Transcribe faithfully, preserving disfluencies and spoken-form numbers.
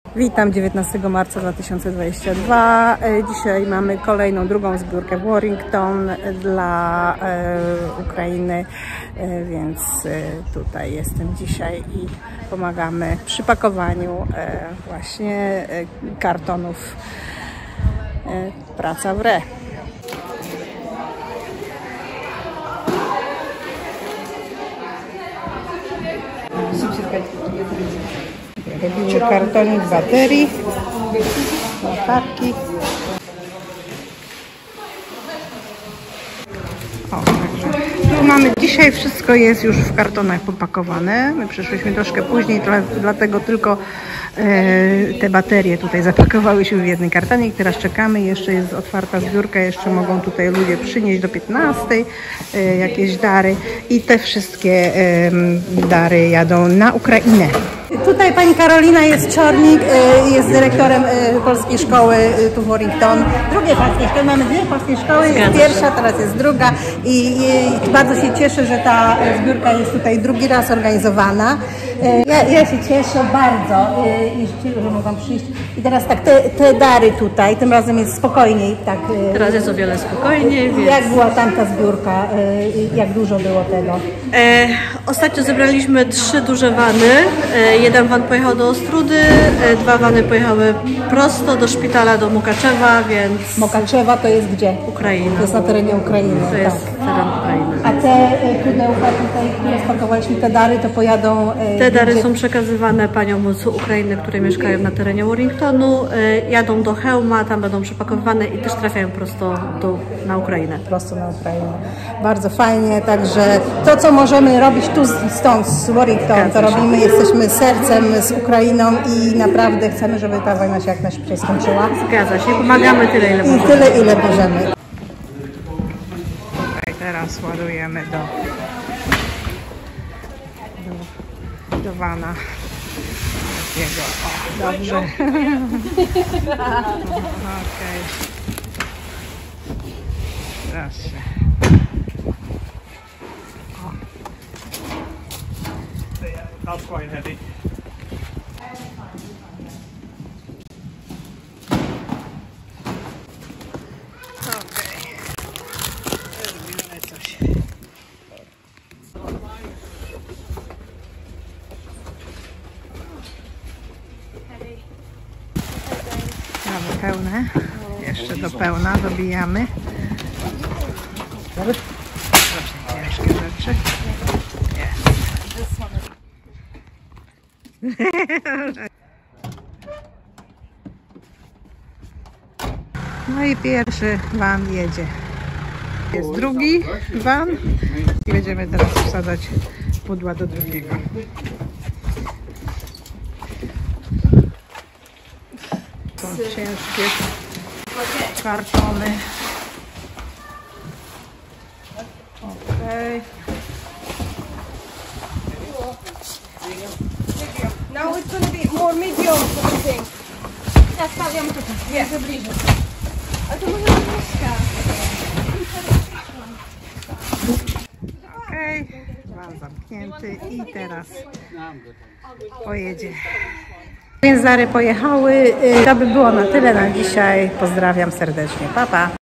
Witam dziewiętnastego marca dwa tysiące dwudziestego drugiego. Dzisiaj mamy kolejną, drugą zbiórkę w Warrington dla e, Ukrainy, e, więc e, tutaj jestem dzisiaj i pomagamy przy pakowaniu e, właśnie e, kartonów. E, praca w re. Robimy kartonik baterii, latarki. O, także tu mamy, dzisiaj wszystko jest już w kartonach popakowane. My przyszliśmy troszkę później, dlatego tylko e, te baterie tutaj zapakowały się w jedny kartonik. Teraz czekamy, jeszcze jest otwarta zbiórka, jeszcze mogą tutaj ludzie przynieść do piętnastej e, jakieś dary i te wszystkie e, dary jadą na Ukrainę. Tutaj pani Karolina jest Czornik, jest dyrektorem polskiej szkoły tu w Warrington. Drugiej polskiej szkoły, mamy dwie polskie szkoły, jest pierwsza, teraz jest druga i, i bardzo się cieszę, że ta zbiórka jest tutaj drugi raz organizowana. Ja, ja się cieszę bardzo i życzę, że mogłam przyjść. I teraz tak, te, te dary tutaj, tym razem jest spokojniej. Tak, teraz jest o wiele spokojniej. Więc... Jak była tamta zbiórka? Jak dużo było tego? E, ostatnio zebraliśmy trzy duże wany. E, jeden van pojechał do Ostrudy, e, dwa wany pojechały prosto do szpitala do Mukaczewa, więc... Mukaczewa to jest gdzie? Ukraina. To jest na terenie Ukrainy. To tak. jest teren Ukrainy. A te pudełka tutaj, które spakowaliśmy, te dary, to pojadą... Te dary gdzie? Są przekazywane paniom z Ukrainy, które mieszkają na terenie Warringtonu. E, jadą do Chełma, tam będą przepakowane i też trafiają prosto do, na Ukrainę. Prosto na Ukrainę. Bardzo fajnie, także to, co możemy robić tu stąd, z Warrington, to robimy. Jesteśmy sercem z Ukrainą i naprawdę chcemy, żeby ta wojna się jak najszybciej skończyła. Zgadza się, pomagamy tyle, ile możemy. I tyle, ile możemy. Tutaj teraz ładujemy do, do, do wana takiego. O, dobrze. Okej. Proszę. That's quite heavy. Okej. Zrobimy coś. Mamy pełne. Jeszcze do pełna dobijamy. Proszę, ciężkie rzeczy. No i pierwszy van jedzie. Jest drugi van i będziemy teraz wsadzać pudła do drugiego. Są ciężkie kartony. Okej. Now it's going to be more medium, I think. Ja stawiam tutaj, yeah. Bliżej. A to może być mieszka. Okej, van zamknięty i teraz pojedzie. Więc dary pojechały. To by było na tyle na dzisiaj. Pozdrawiam serdecznie. Pa, pa.